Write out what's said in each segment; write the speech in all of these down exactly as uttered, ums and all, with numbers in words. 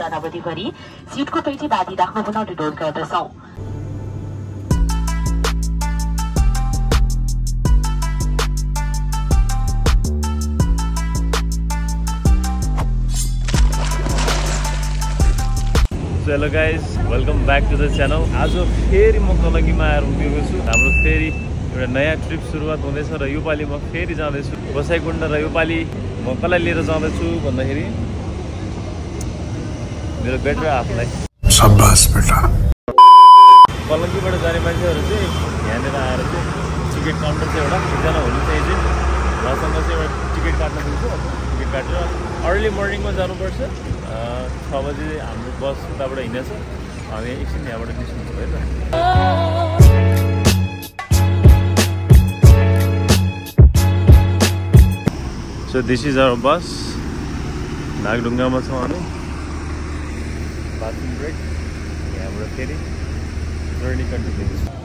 भुक्तान अवधि गरी सीटको पेटी बाँधी राख्न पुनः अनुरोध गर्दछौं। Hello guys, welcome back to the channel. आज फेरि म कलङ्गीमा आएर उभिएको छु। हाम्रो फेरि एउटा नयाँ ट्रिप सुरुवात हुँदैछ र योपालि म फेरि जाँदैछु गोसाइकुण्ड। र योपालि म कसलाई लिएर जाँदैछु भन्दाखेरि मेरो बेटर हाफलाई। शाबास बेटा। कलङ्गीबाट जाने मान्छेहरू चाहिँ यहाँनिर आएर चाहिँ टिकट काउन्टर चाहिँ एउटा एकजना हुनुहुन्छ। यही चाहिँ उहाँसँग चाहिँ एउटा टिकट काट्न दिन्छु। टिकट काटेर अर्ली मर्निङमा जानुपर्छ। छ बजी हाम्रो बस उताबाट हिँडेछ। हामी एकछिन यहाँबाट निस्किन्छौँ है त। So this is our bus. नागढुङ्गामा छौँ हामी। Bathroom break. यहाँबाट फेरि जर्नी कन्टिन्यू।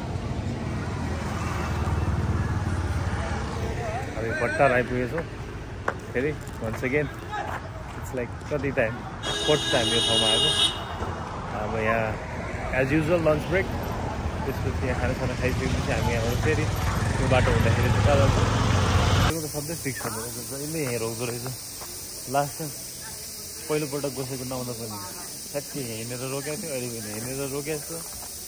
हामी पट्टार आइपुगेछौँ फेरि वन्स अगेन। इट्स लाइक कति टाइम फोर्थ टाइम यो ठाउँमा आएको। अब यहाँ एज युजुअल लन्च ब्रेक। त्यसपछि यहाँ खानासाना खाइसकेपछि हामी यहाँबाट फेरि त्यो बाटो हुँदाखेरि चाहिँ कहाँ जान्छौँ। त्यो त सधैँ फिक्स हुँदो रहेछ, जहिले यहाँ रोक्दो रहेछ। लास्ट टाइम पहिलोपल्ट गोसाइकुण्ड आउँदा पनि ठ्याक्कै हिँडेर रोकेको थियो, अहिले पनि हिँडेर रोकेको छु।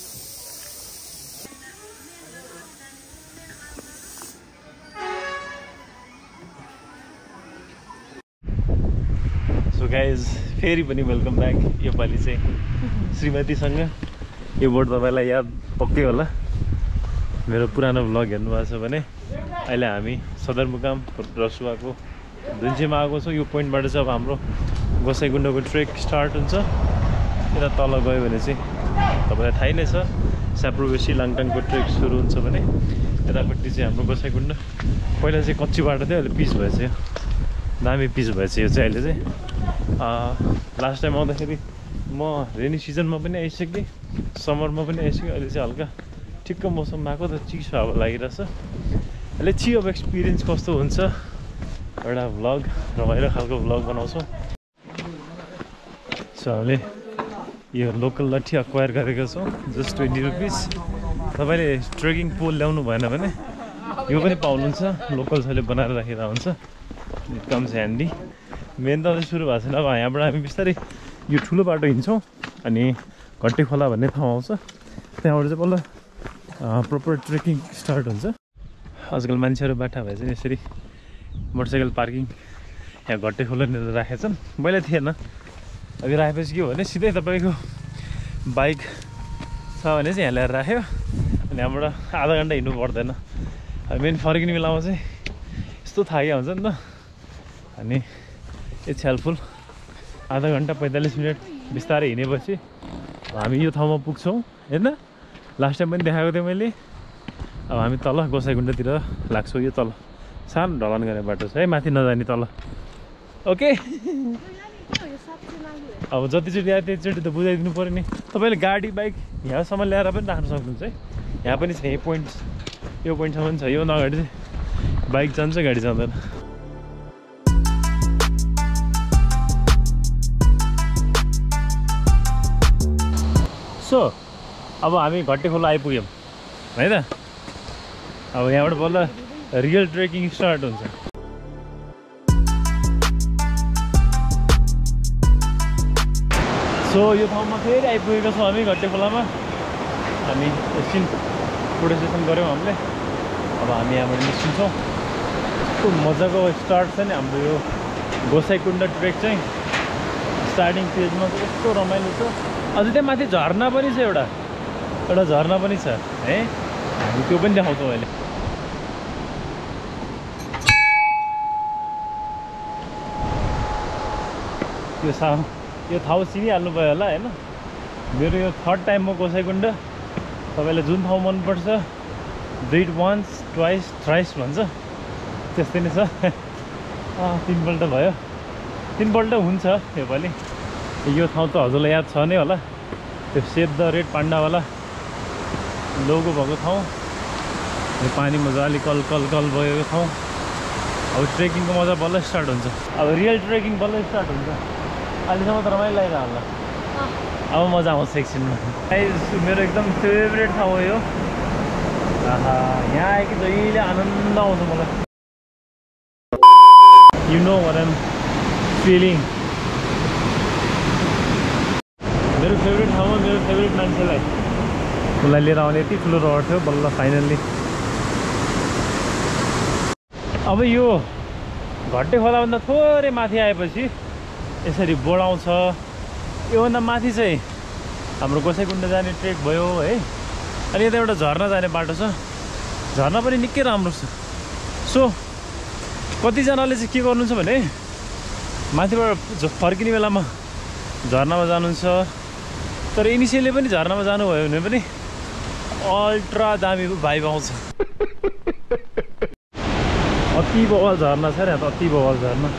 सो गाइज फेरि पनि वेलकम ब्याक। योपालि चाहिँ श्रीमतीसँग। यो बोर्ड तपाईँलाई याद पक्कै होला, मेरो पुरानो भ्लग हेर्नुभएको छ भने। अहिले हामी सदरमुकाम रसुवाको दुन्चेमा आएको छौँ। यो पोइन्टबाट चाहिँ अब हाम्रो गोसाइकुण्डको ट्रेक स्टार्ट हुन्छ। यता तल गयो भने चाहिँ तपाईँलाई थाहै नै छ, स्याप्रोबेसी लाङटाङको ट्रेक सुरु हुन्छ भने यतापट्टि चाहिँ हाम्रो गोसाइकुण्ड। पहिला चाहिँ कच्ची बाटो थियो, अहिले पिच भएछ। यो दामी पिच भएछ यो चाहिँ अहिले चाहिँ। लास्ट टाइम आउँदाखेरि म रेनी सिजनमा पनि आइसकेँ, समरमा पनि आइसकेँ। अहिले चाहिँ हल्का ठिक्क मौसम भएको त चिसो हावा लागिरहेछ। अहिले छि अब एक्सपिरियन्स कस्तो हुन्छ एउटा भ्लग, रमाइलो खालको भ्लग बनाउँछौँ। सो हामीले यो लोकल लट्ठी एक्वायर गरेको छौँ, जस्ट ट्वेन्टी रुपिस। तपाईँले ट्रेकिङ पोल ल्याउनु भएन भने यो पनि पाउनुहुन्छ। लोकल्सहरूले बनाएर राखेर हुन्छ। It comes handy. मेन त सुरु भएको छैन। अब यहाँबाट हामी बिस्तारै यो ठुलो बाटो हिँड्छौँ अनि घट्टे खोला भन्ने ठाउँ आउँछ। त्यहाँबाट चाहिँ बल्ल प्रपर ट्रेकिङ स्टार्ट हुन्छ। आजकल मान्छेहरू बाठा भए चाहिँ यसरी मोटरसाइकल पार्किङ यहाँ घट्टे खोलानिर राखेछन्। मैले थिएन, अब राखेपछि के हो भने सिधै तपाईँको बाइक छ भने चाहिँ यहाँ ल्याएर राख्यो अनि यहाँबाट आधा घन्टा हिँड्नु पर्दैन। अब मेन फर्किने बेलामा चाहिँ यस्तो थाहा हुन्छ नि त। अनि इट्स हेल्पफुल। आधा घन्टा पैँतालिस मिनट बिस्तारै हिँडेपछि हामी यो ठाउँमा पुग्छौँ होइन। लास्ट टाइम पनि देखाएको थिएँ मैले। अब हामी तल गोसाइकुण्डतिर लाग्छौँ। यो तल सानो ढलान गर्ने बाटो छ है, माथि नजाने तल। ओके, अब जतिचोटि आयो त्यतिचोटि त बुझाइदिनु पऱ्यो नि। तपाईँले गाडी बाइक यहाँसम्म ल्याएर पनि राख्न सक्नुहुन्छ है। यहाँ पनि छ, यही पोइन्ट यो पोइन्टसम्म छ। यो नगाडी चाहिँ बाइक जान्छ, गाडी जाँदैन। सो अब हामी घट्टे खोला आइपुग्यौँ है त। अब यहाँबाट बल्ल रियल ट्रेकिङ स्टार्ट हुन्छ। सो यो ठाउँमा फेरि आइपुगेको छौँ हामी घट्टे खोलामा। अनि एकछिन फोटो सेसन गऱ्यौँ हामीले। अब हामी यहाँबाट निस्किन्छौँ। कस्तो मजाको स्टार्ट छ नि हाम्रो यो गोसाइकुण्ड ट्रेक चाहिँ। स्टार्टिङ फेजमा चाहिँ कस्तो रमाइलो छ। अझै त्यहाँ माथि झरना पनि छ, एउटा एउटा झरना पनि छ है। हामी त्यो पनि देखाउँछौँ अहिले। यो सा यो ठाउँ चिनिहाल्नु भयो होला होइन। मेरो यो थर्ड टाइम हो गोसाइकुण्ड। तपाईँलाई जुन ठाउँ मनपर्छ, डिड वान्स ट्वाइस थ्राइस भन्छ, त्यस्तै नै छ। तिनपल्ट भयो, तिनपल्ट हुन्छ योपालि। यो ठाउँ त हजुरलाई याद छ नै होला, त्यो सेभ द रेड पान्डावाला लोगो भएको ठाउँ। यो पानी मजाले कल कल कल भएको ठाउँ। अब ट्रेकिङको मजा बल्ल स्टार्ट हुन्छ। अब रियल ट्रेकिङ बल्ल स्टार्ट हुन्छ। अहिलेसम्म त रमाइलो लागिरह होला अब मजा आउँछ एकछिनमा मेरो एकदम फेभरेट ठाउँ हो यो आहा यहाँ आएकी जहिले आनन्द आउँछ मलाई you know what I'm feeling मेरो फेभरेट ठाउँमा मेरो फेभरेट मान्छेलाई उसलाई लिएर आउने यति ठुलो रहर थियो बल्ल फाइनल्ली अब यो घट्टे खोलाभन्दा थोरै माथि आएपछि यसरी बोर्ड आउँछ योभन्दा माथि चाहिँ हाम्रो गोसाइकुण्ड जाने ट्रेक भयो है अनि यता एउटा झर्ना जाने बाटो छ झर्ना पनि निकै राम्रो छ सो कतिजनाले चाहिँ के गर्नुहुन्छ भने माथिबाट फर्किने बेलामा झर्नामा जानुहुन्छ तर इनिसियली पनि झर्नामा जानुभयो भने पनि अल्ट्रा दामी भाइब आउँछ अति बवाल झर्ना छ र यहाँ त अति बवाल झर्ना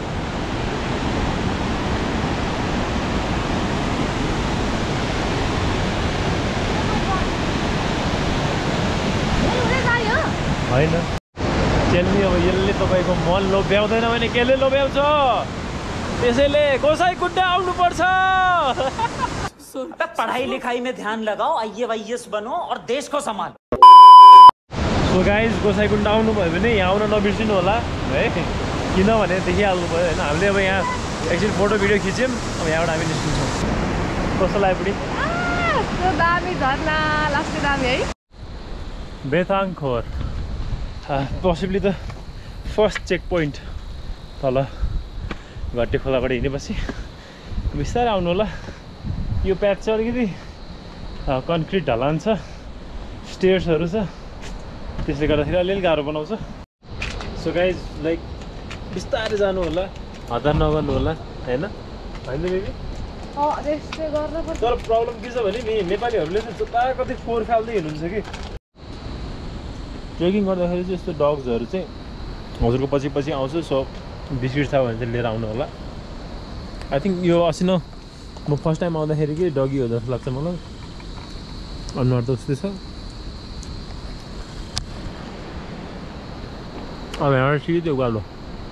होइन चेल्नी अब यसले तपाईँको मन लोभ्याउँदैन भने केले लोभ्याउँछ त्यसैले गोसाइकुण्ड आउनुपर्छ पढ़ाई लिखाई में ध्यान लगाओ आई ए एस बनो और देश को संभालो सो गाइज गोसाइकुण्ड आउनुभयो भने यहाँ आउन नबिर्सिनु होला है किनभने देखिहाल्नु भयो होइन हामीले अब यहाँ एकछिन फोटो भिडियो खिच्यौँ अब यहाँबाट हामी निस्किन्छौँ कस्तो लाग्यो पुडी दामी झर्ना लास्टै दामी है बेथाङ खोर possibly the first check point तल घट्टे खोलाबाट हिँडेपछि बिस्तारै आउनु होला यो प्याच चाहिँ अलिकति कन्क्रिट ढलान छ स्टेयर्सहरू छ त्यसले गर्दाखेरि अलिअलि गाह्रो बनाउँछ सो गाइज लाइक बिस्तारै जानु होला हतार नगर्नु होला होइन होइन बेबी तर प्रब्लम के छ भने नि नेपालीहरूले चाहिँ जता कतै फोहोर फाल्दै हिँड्नुहुन्छ कि ट्रेकिङ गर्दाखेरि चाहिँ यस्तो डग्सहरू चाहिँ हजुरको पछि पछि आउँछ सो बिस्किट छ भने चाहिँ लिएर आउनु होला आई थिङ्क यो अस्ति न म फर्स्ट टाइम आउँदाखेरि कि डगी हो जस्तो लाग्छ मलाई अनुहार त उस्तै छ अब यहाँ ठिकै त्यो उकालो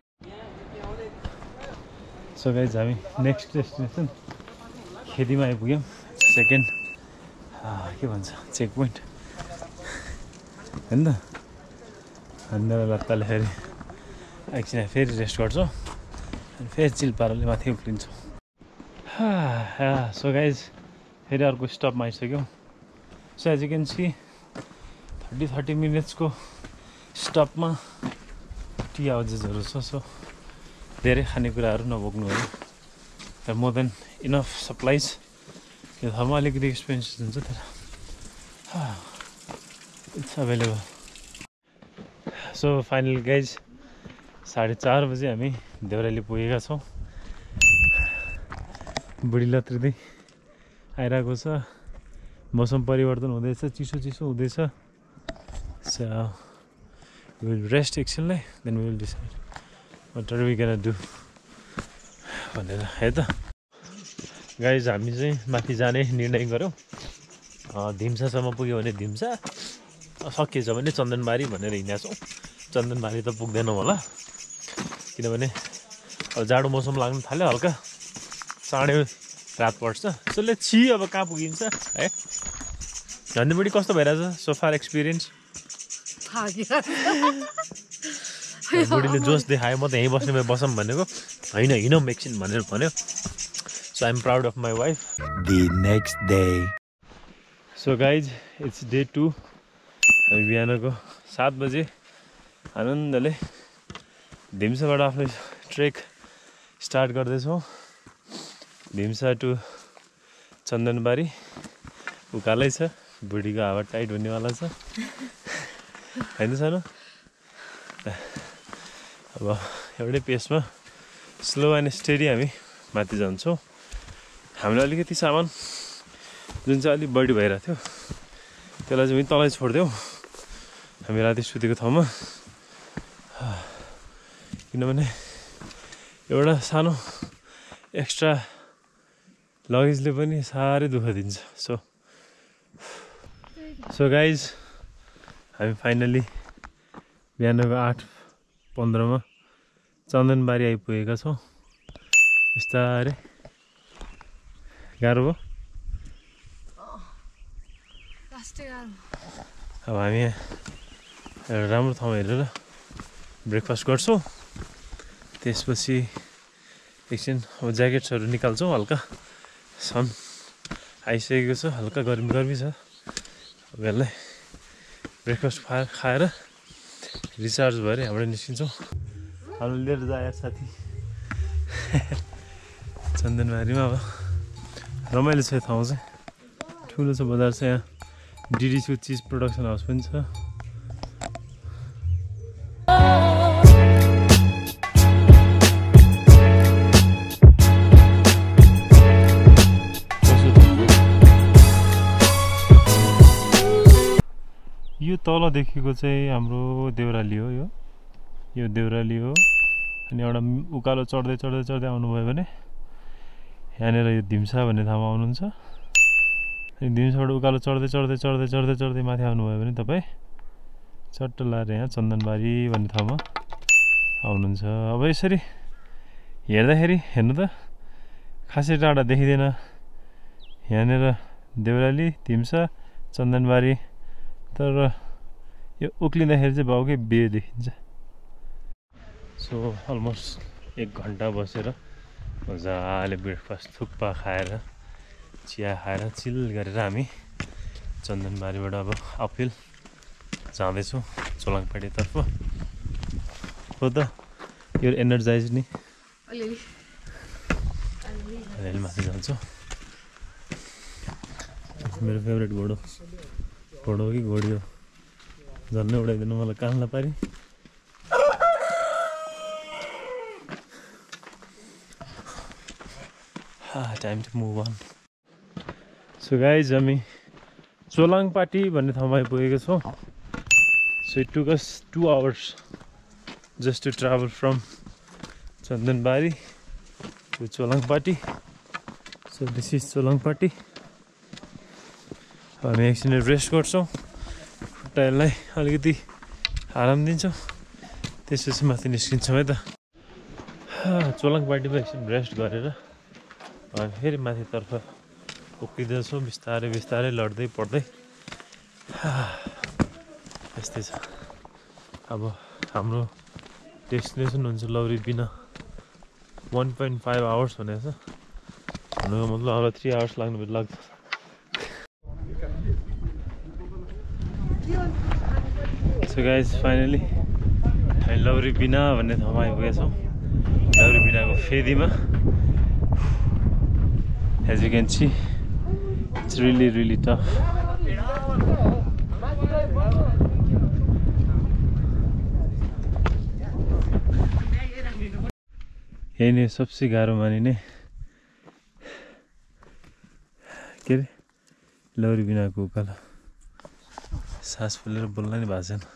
सो गाइज हामी नेक्स्ट डेस्टिनेसन खेतीमा आइपुग्यौँ सेकेन्ड के भन्छ चेक पोइन्ट होइन त अन्त लत्ताले फेरि एकछिन फेरि रेस्ट गर्छौँ अनि फेरि चिल पाराले माथि उक्लिन्छौँ सो गाइज फेरि अर्को स्टपमा आइसक्यौँ so as you can see thirty thirty मिनट्सको स्टपमा टी हाउजेसहरू छ सो धेरै खानेकुराहरू नबोक्नु हो तर मोर देन इनफ सप्लाइज यो ठाउँमा अलिकति एक्सपेन्सिभ हुन्छ तर it's available so final guys साढे चार बजे हामी देउराली पुगेका छौँ बुढी लत्रिँदै आइरहेको छ मौसम परिवर्तन हुँदैछ चिसो चिसो हुँदैछ सो विल रेस्ट एकछिनलाई then will decide what are we can do भनेर है त गाइज हामी चाहिँ माथि जाने निर्णय गऱ्यौँ धिम्सासम्म पुग्यो भने धिम्सा सकिएछ भने चन्दनबारी भनेर हिँडेका छौँ चन्दनबारी त पुग्दैनौँ होला किनभने अब जाडो मौसम लाग्नु थाल्यो हल्का साढे रात पर्छ सो लेट्स सी अब कहाँ पुगिन्छ है झन्डै बढी कस्तो भइरहेछ सोफार एक्सपिरियन्स बुढीले जोस देखायो म त यहीँ बस्ने बसौँ भनेको होइन हिँडौँ एकछिन भनेर भन्यो so I am proud of my wife the next day so guys it's day two हामी बिहानको सात बजे आनन्दले धिम्साबाट आफ्नो ट्रेक स्टार्ट गर्दैछौँ धिम्सा टु चन्दनबारी उकालै छ बुढीको हावा टाइट हुनेवाला छ होइन सानो अब एउटै पेसमा स्लो एन्ड स्टेडी हामी माथि जान्छौँ हामीले अलिकति सामान जुन चाहिँ अलिक बढी भइरहेको थियो त्यसलाई चाहिँ तलै छोडिदिउँ हामी राति सुतेको ठाउँमा किनभने एउटा सानो एक्स्ट्रा लगेजले पनि साह्रै दुःख दिन्छ सो सो गाइज हामी फाइनली बिहानको आठ पन्ध्रमा चन्दनबारी आइपुगेका छौँ बिस्तारै गाह्रो भयो लास्टै गाह्रो अब हामी यहाँ एउटा राम्रो ठाउँ हेरेर ब्रेकफास्ट गर्छौँ त्यसपछि एकछिन अब ज्याकेट्सहरू निकाल्छौँ हल्का सन आइसकेको छ हल्का गर्मी गर्मी छ अब यसलाई ब्रेकफास्ट खा खाएर रिचार्ज भएर यहाँबाट निस्किन्छौँ हाम्रो लिएर जाएर साथी चन्दनबारीमा अब रमाइलो छ ठाउँ चाहिँ ठुलो छ बजार छ यहाँ डिडीको चिज प्रोडक्सन हाउस पनि छ यो तल देखेको चाहिँ हाम्रो देउराली हो यो यो देउराली हो अनि एउटा उकालो चढ्दै चढ्दै चढ्दै आउनुभयो भने यहाँनिर यो धिम्सा भन्ने ठाउँमा आउनुहुन्छ अनि दिउँसोबाट उकालो चढ्दै चढ्दै चढ्दै चढ्दै चढ्दै माथि आउनुभयो भने तपाईँ चट्ट लाएर यहाँ चन्दनबारी भन्ने ठाउँमा आउनुहुन्छ अब यसरी हेर्दाखेरि हेर्नु त खासै टाढा देखिँदैन यहाँनिर देउराली धिम्सा चन्दनबारी तर यो उक्लिँदाखेरि चाहिँ भाउकै बिहे देखिन्छ सो अलमोस्ट एक घन्टा बसेर मजाले ब्रेकफास्ट थुक्पा खाएर चिया खाएर चिल गरेर हामी चन्दनबारीबाट अब अपिल जाँदैछौँ चोलाङपाटीतर्फ हो त यो एनर्जाइज नि अलिअलि अलिअलि माथि जान्छौँ मेरो फेभरेट घोडो घोडो हो कि घोडी हो झन्नै उडाइदिनु मलाई कानलाई पारी time to move on so guys हामी चोलाङपाटी भन्ने ठाउँमा आइपुगेको छौँ so it took us two hours just to travel from Chandanbari to Cholangpati so this is Cholangpati हामी एकछिन रेस्ट गर्छौँ खुट्टाहरूलाई अलिकति आराम दिन्छौँ त्यसपछि माथि निस्किन्छौँ है त चोलाङपाटीमा एकछिन रेस्ट गरेर हामी फेरि माथितर्फ उक्लिँदैछौँ बिस्तारै बिस्तारै लड्दै पढ्दै यस्तै छ अब हाम्रो डेस्टिनेसन हुन्छ लौरी बिना वान पोइन्ट फाइभ आवर्स भनेको छ भन्नुको मतलब अब थ्री आवर्स लाग्नु लाग्छ सो गाइज फाइनली हामी लौरी बिना भन्ने ठाउँमा आइपुगेछौँ लौरी बिनाको फेदीमा as you can see it's really really tough यही नै सबसे गाह्रो मानिने के अरे लौरी बिनाको उकालो सास फुलेर बोल्न नि भएको छैन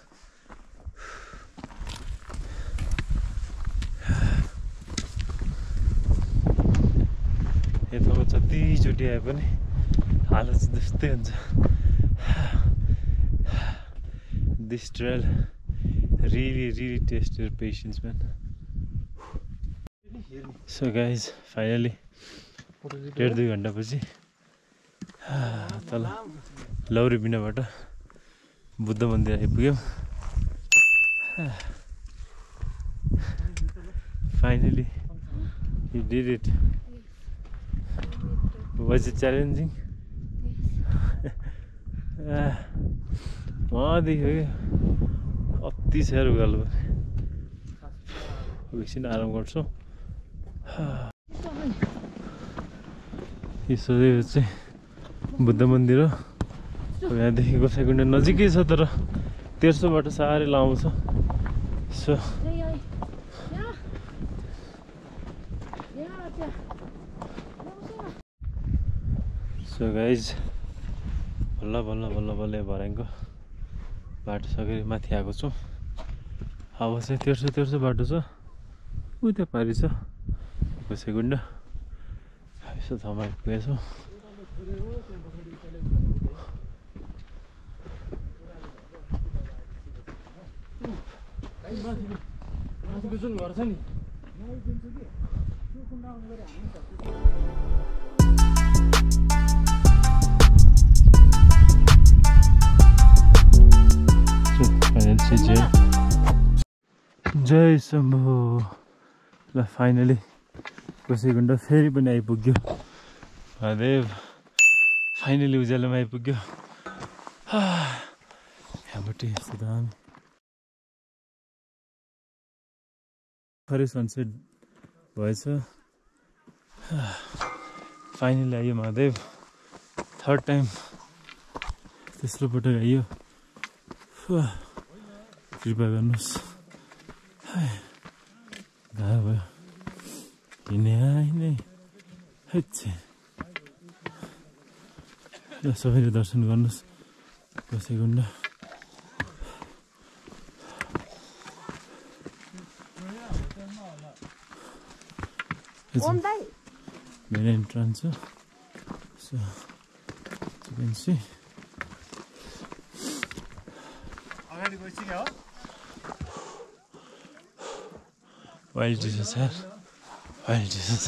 यताको जतिचोटि आए पनि हालत चाहिँ त्यस्तै हुन्छ this trail really really test your patience man so guys finally डेढ दुई घन्टापछि तल लौरी बिनाबाट बुद्ध मन्दिर आइपुग्यौँ finally you did it Was it challenging? देखियो अति साह्रो उकालो एकछिन आराम गर्छौँ यो सोधेको चाहिँ बुद्ध मन्दिर हो यहाँदेखिको सेकेन्ड नजिकै छ तर तेर्सोबाट साह्रै लामो छ सो सो गाइज बल्ल बल्ल बल्ल बल्ल भर्याङको बाटो सकेर माथि आएको छु अब चाहिँ तेर्सो तेर्सो बाटो छ उता पारि छ सेकुन्ड यसो ठाउँमा आइपुगेछौँ जुन घर छ नि जय शम्भो। ल फाइनली गोसाइकुण्ड फेरि पनि आइपुग्यो महादेव। फाइनली उज्यालोमा आइपुग्यो। यहाँबाट यस्तो दामी खरै सनसेट भएछ। फाइनली आयो महादेव। थर्ड टाइम तेस्रो पटक आयो। कृपा गर्नुहोस्। गाह्रो भयो हिँडे हिँडे ल सबैले दर्शन गर्नुहोस् गोसाइकुण्ड। मेन एन्ट्रान्स हो। So you can see. Wild Jesus here. Wild Jesus.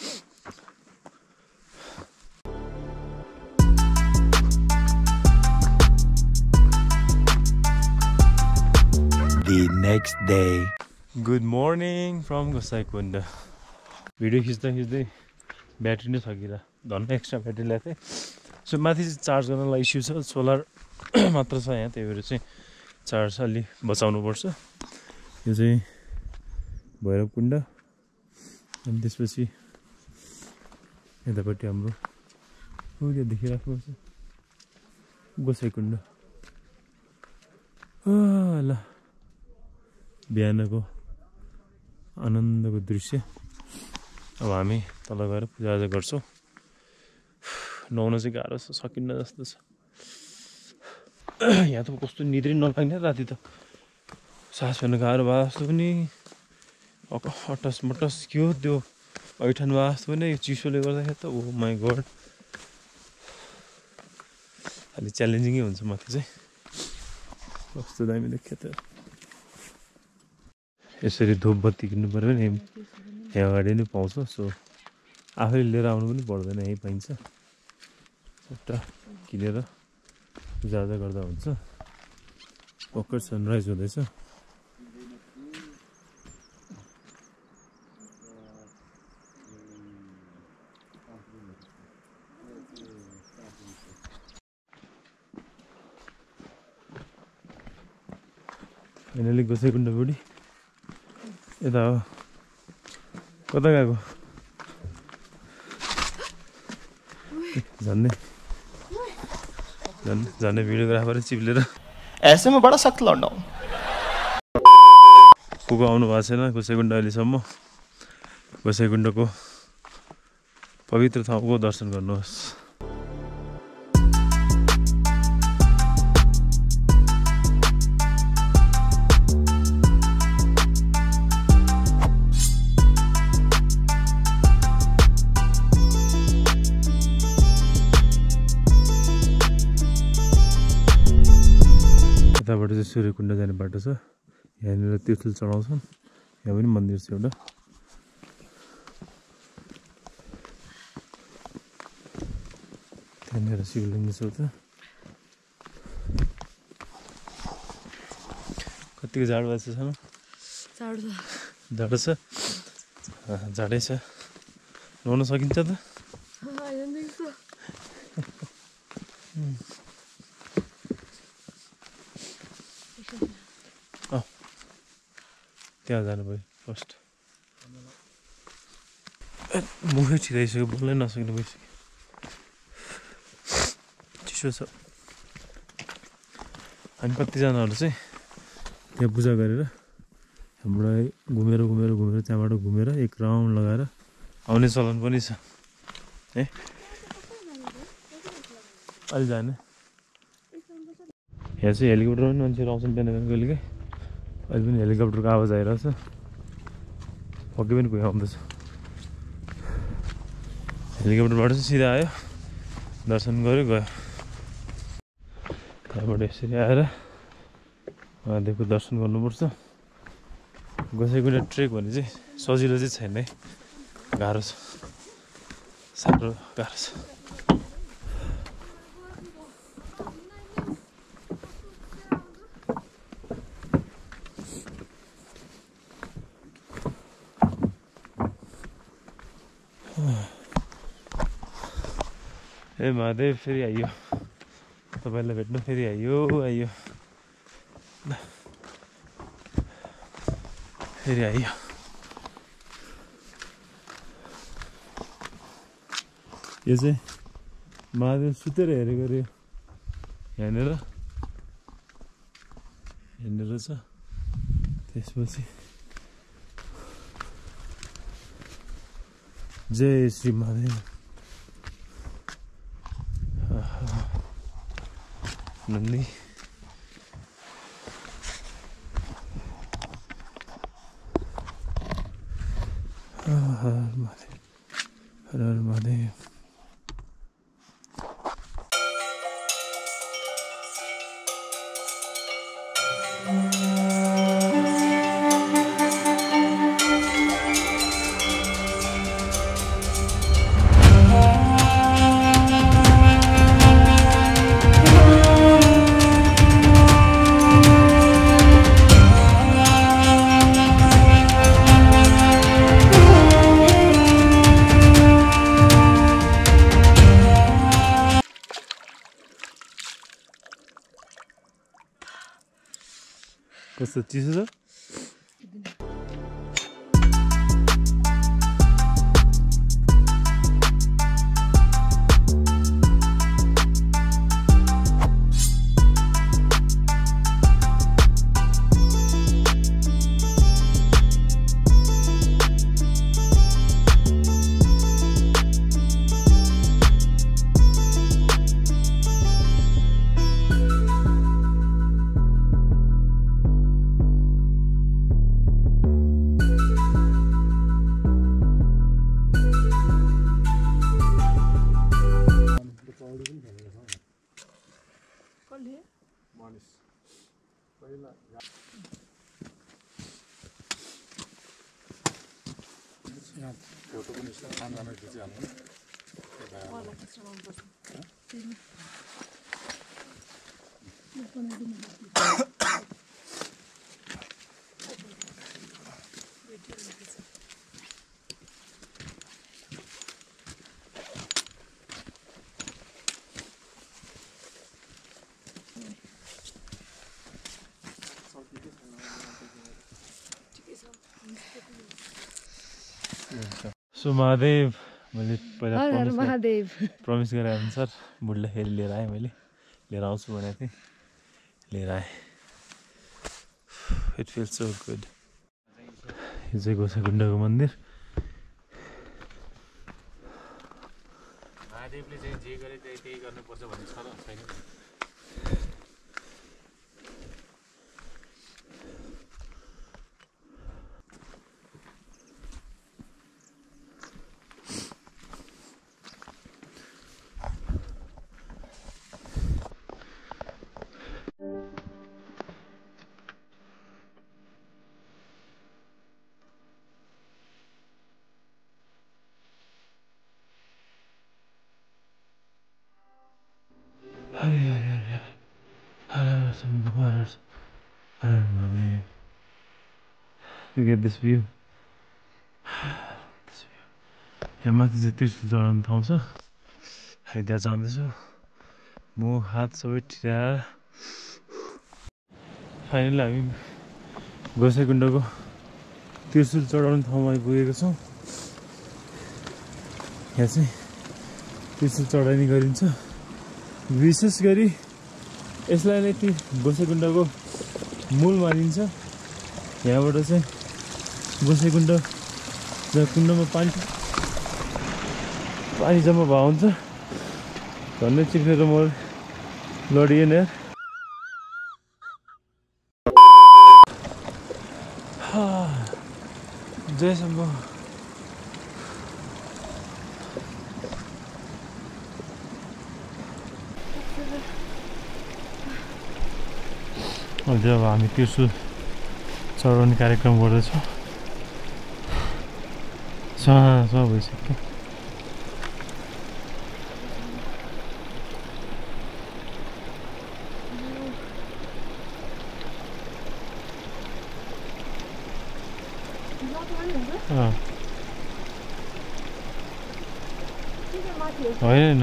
The next day. Good morning from Gosaikunda. Video खिच्दा खिच्दै ब्याट्री नै सकिरा धन्न एक्स्ट्रा ब्याट्री ल्याएको थिएँ। सो माथि चाहिँ चार्ज गर्नलाई इस्यु छ। सोलर मात्र छ यहाँ, त्यही भएर चाहिँ चार्ज अलि बचाउनुपर्छ। यो चाहिँ भैरवकुण्ड अनि त्यसपछि यतापट्टि हाम्रो उयो देखिराख्नुपर्छ गोसाइकुण्ड। ल बिहानको आनन्दको दृश्य। अब हामी तल गएर पूजाआजा गर्छौँ। नुहाउन चाहिँ गाह्रो छ, सकिन्न जस्तो छ। यहाँ त कस्तो निद्रै नलाग्ने राति त सास फेर्न गाह्रो भए जस्तो पनि अटस मटस के हो त्यो ऐठान भए जस्तो पनि चिसोले गर्दाखेरि त ओ माई गड अलि च्यालेन्जिङै हुन्छ माथि चाहिँ। कस्तो दामी देखियो त। यसरी धूप बत्ती किन्नु पऱ्यो भने यहाँ अगाडि नै पाउँछ। सो आफैले लिएर आउनु पनि पर्दैन, यहीँ पाइन्छ। एउटा किनेर पूजाआजा गर्दा हुन्छ। भर्खर सनराइज हुँदैछ। फाइनली गोसाइकुण्ड बुढी यता हो। कता गएको? झन्डै झन् झन्डै भिडियोग्राफर चिप्लेर। ऐसे में बड़ा सख्त लौंडा हूं। को को आउनु भएको छैन गोसाइकुण्ड अहिलेसम्म। गोसाइकुण्डको पवित्र ठाउँको दर्शन गर्नुहोस्। यताबाट चाहिँ सूर्यकुण्ड जाने बाटो छ। यहाँनिर त्रिशूल चढाउँछन्। यहाँ पनि मन्दिर छ एउटा। त्यहाँनिर शिवलिङ्ग छ त। कतिको जाडो भएको छ? जाडो छ, जाडै छ। नुहाउन सकिन्छ त? त्यहाँ जानुभयो फर्स्ट। मुखै छिराइसक्यो, बोल्नै नसक्ने भइसक्यो। चिसो छ। हामी कतिजनाहरू चाहिँ त्यहाँ पूजा गरेर हाम्रो घुमेर घुमेर घुमेर त्यहाँबाट घुमेर एक राउन्ड लगाएर आउने चलन पनि छ है। अलि जाने यहाँ चाहिँ हेलिकप्टर पनि मान्छेहरू आउँछन् बिहान बिहान कहिले काहीँ। अहिले पनि हेलिकप्टरको आवाज आइरहेछ। पक्कै पनि कोही आउँदैछ। हेलिकप्टरबाट चाहिँ सिधा आयो, दर्शन गऱ्यो, गयो। त्यहाँबाट यसरी आएर महादेवको दर्शन गर्नुपर्छ। गोसाइकुण्ड ट्रेक भने चाहिँ सजिलो चाहिँ छैन है, गाह्रो छ, साह्रो गाह्रो छ। ए महादेव फेरि आइयो तपाईलाई भेट्नु फेरि आइयो आइयो फेरि आइयो यो चाहिँ महादेव सुतेर हेरेको रे यहाँनिर यहाँनिर छ त्यसपछि जय श्री महादेव नंदी हर हर महादेव हर हर महादेव कस्तो चिसो छ सो महादेव मैले पहिला हर हर महादेव प्रमिस गरे अनुसार बुढलाई लिएर आएँ मैले लिएर आउँछु भनेको थिएँ लिएर आएँ इट फिल्स सो गुड यो चाहिँ गोसाइकुण्डको मन्दिर महादेवले चाहिँ जे गरे त्यही त्यही गर्नुपर्छ भन्ने छ र छैन Hurry, hurry, hurry. Hurry, some waters. Hurry, mommy. Look at this view. This view. यहाँ माथि चाहिँ त्रिशुल चढाउने ठाउँ छ हामी त्यहाँ जाँदैछु म हात सबै ठिराएर फाइनली हामी गोसाइकुण्डको त्रिशुल चढाउने ठाउँमा आइपुगेको छौँ यहाँ चाहिँ त्रिशुल चढाइने गरिन्छ विशेष गरी यसलाई नै ती गोसाइकुण्डको मूल मानिन्छ यहाँबाट चाहिँ गोसाइकुण्ड जहाँ कुण्डमा पानी पानी जम्मा भएको हुन्छ झन्डै चिप्लेर म लडिएन यार जय शम्भो अझै अब हामी त्रिशुल चढाउने कार्यक्रम गर्दैछौँ स भइसक्यो होइन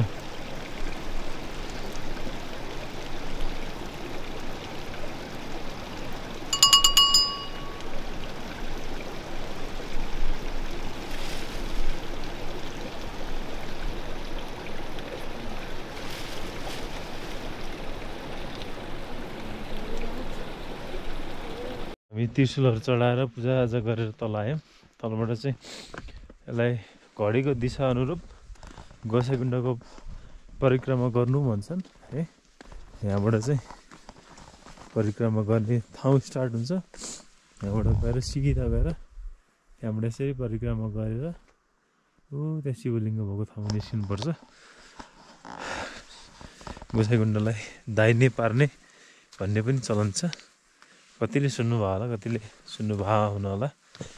हामी त्रिशुलहरू चढाएर पूजाआजा गरेर तल आयौँ। तलबाट चाहिँ यसलाई घडीको दिशा अनुरूप गोसाइकुण्डको परिक्रमा गर्नु भन्छन् है। यहाँबाट चाहिँ परिक्रमा गर्ने ठाउँ स्टार्ट हुन्छ। यहाँबाट गएर सिधा गएर त्यहाँबाट यसरी परिक्रमा गरेर ऊ त्यहाँ शिवलिङ्ग भएको ठाउँमा निस्किनुपर्छ। गोसाइकुण्डलाई दाहिने पार्ने भन्ने पनि चलन छ। कतिले सुन्नुभयो होला, कतिले सुन्नुभयो हुन होला।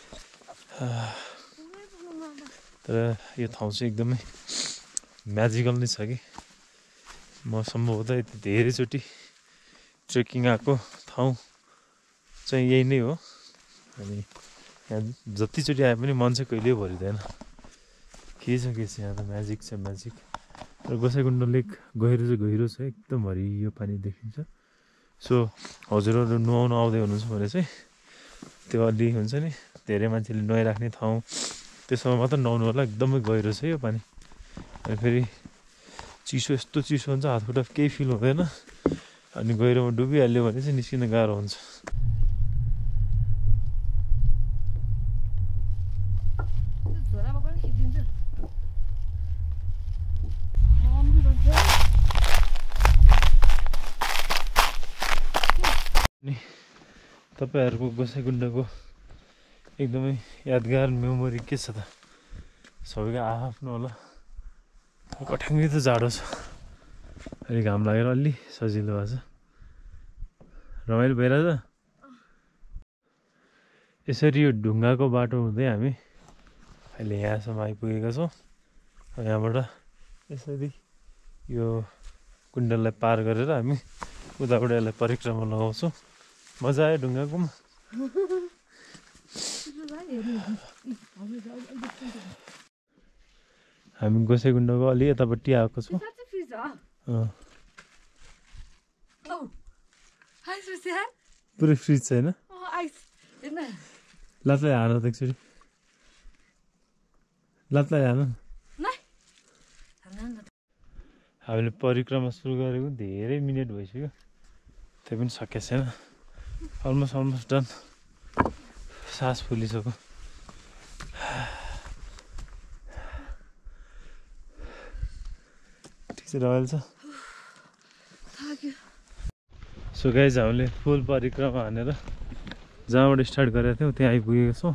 तर यो ठाउँ चाहिँ एकदमै म्याजिकल नै छ कि म सम्भवतः यति धेरैचोटि ट्रेकिङ आएको ठाउँ चाहिँ यही नै हो। अनि यहाँ जतिचोटि आए पनि मन चाहिँ कहिल्यै भरिँदैन। के छ के छ यहाँ त म्याजिक छ म्याजिक। र गोसाइकुण्ड लेक गहिरो चाहिँ गहिरो छ, एकदम हरियो पानी देखिन्छ। सो हजुरहरू नुहाउनु आउँदै हुनुहुन्छ भने चाहिँ त्यो अलि हुन्छ नि धेरै मान्छेले नुहाइराख्ने ठाउँ त्यसमा मात्र नुहाउनु होला। एकदमै गहिरो छ यो पानी। अनि फेरि चिसो यस्तो चिसो हुन्छ हात खुट्टा केही फिल हुँदैन। अनि गहिरोमा डुबिहाल्यो भने चाहिँ निस्किन गाह्रो हुन्छ। अनि तपाईँहरूको गोसाइकुण्डको एकदमै यादगार मेमोरी के छ त? सबैको आफ्नो होला। कठ्याङ्ग्री त जाडो छ, अलि घाम लागेर अलि सजिलो भएको छ। रमाइलो भइरहेछ। यसरी यो ढुङ्गाको बाटो हुँदै हामी अहिले यहाँसम्म आइपुगेका छौँ। यहाँबाट यसरी यो कुण्डलाई पार गरेर हामी उताबाट यसलाई परिक्रमा लगाउँछौँ। मजा आयो ढुङ्गाकोमा। हामी गोसाइकुण्डको अलि यतापट्टि आएको छौँ। पुरै फ्रिज छैन। लातलाई हान त एकचोटि, लातलाई हान। हामीले परिक्रमा सुरु गरेको धेरै मिनट भइसक्यो, त्यही पनि सकेको छैन। Almost almost done. सास फुलिसक्यो। ठिक छ, रमाइलो छ। सो गाइज हामीले फुल परिक्रमा हानेर जहाँबाट स्टार्ट गरेका थियौँ त्यहाँ आइपुगेको छौँ।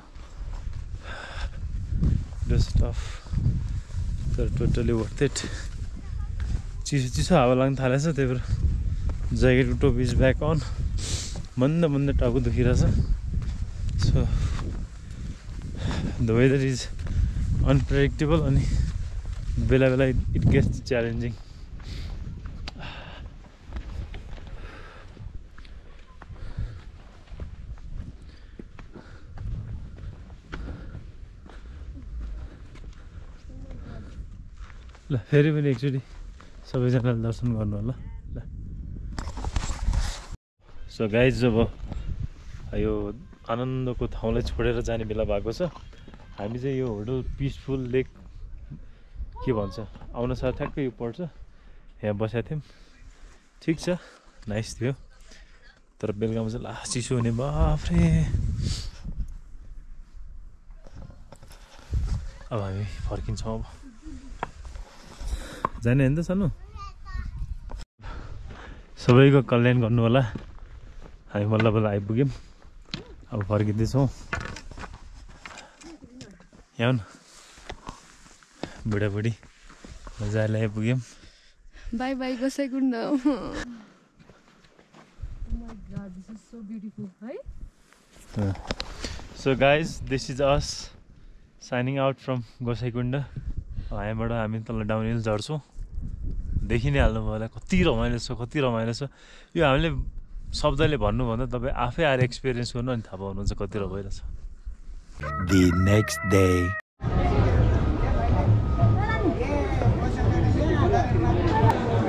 जस्ट अफ तर टोटली वर्थ इट। चिसो चिसो हावा लाग्न थालेछ, त्यही भएर ज्याकेटको टोपी इज ब्याक अन। मन्द मन्द टाउको दुखिरहेछ। So the weather is unpredictable अनि बेला बेला इट गेट्स च्यालेन्जिङ। ल फेरि पनि एकचोटि सबैजनाले दर्शन गर्नु होला। ल सो गाइज जब यो आनन्दको ठाउँलाई छोडेर जाने बेला भएको छ। हामी चाहिँ यो होटल पिसफुल लेक के भन्छ आउन साथ ठ्याक्कै यो पर्छ, यहाँ बसेका थियौँ। ठिक छ, नाइस थियो। तर बेलुकामा चाहिँ ला चिसो हुने बाफ्रे। अब हामी फर्किन्छौँ। अब जाने होइन त सानो? सबैको कल्याण गर्नु होला। हामी बल्ल बल्ल आइपुग्यौँ। अब फर्किँदैछौँ। यहाँ बुढाबुढी मजाले आइपुग्यौँ। Bye bye Gosaikunda. So guys this is us signing out from Gosaikunda. यहाँबाट हामी तल डाउन हिल झर्छौँ। देखि नै हाल्नुभयो होला कति रमाइलो छ, कति रमाइलो छ। यो हामीले शब्दले भन्नुभन्दा तपाईँ आफै आएर एक्सपिरियन्स गर्नु अनि थाहा पाउनुहुन्छ कति रमाइलो छ। The next day.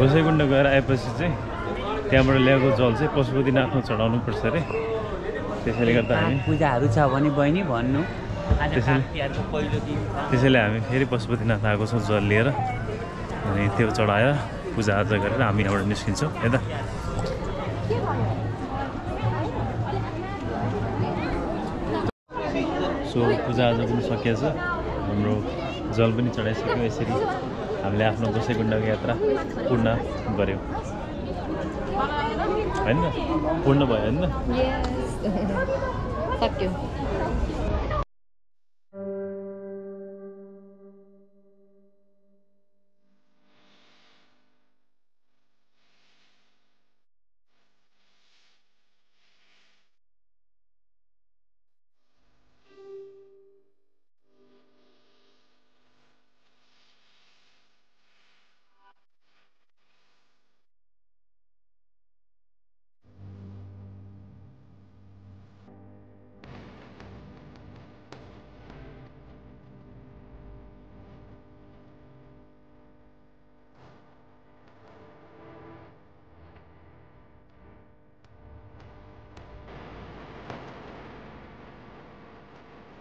गोसाइकुण्ड गएर आएपछि चाहिँ त्यहाँबाट ल्याएको जल चाहिँ पशुपतिनाथमा चढाउनु पर्छ अरे त्यसैले गर्दा हामी पूजाहरू छ भने बहिनी भन्नु त्यसैले पहिलो दिन त्यसैले हामी फेरि पशुपतिनाथ आएको छौँ जल लिएर अनि त्यो चढाएर पूजाआजा गरेर हामी यहाँबाट निस्किन्छौँ यता सो पूजाआजा पनि सकिएछ हाम्रो जल पनि चढाइसक्यो यसरी हामीले आफ्नो गोसाइकुण्डको यात्रा पूर्ण गऱ्यौँ होइन पूर्ण भयो होइन सक्यो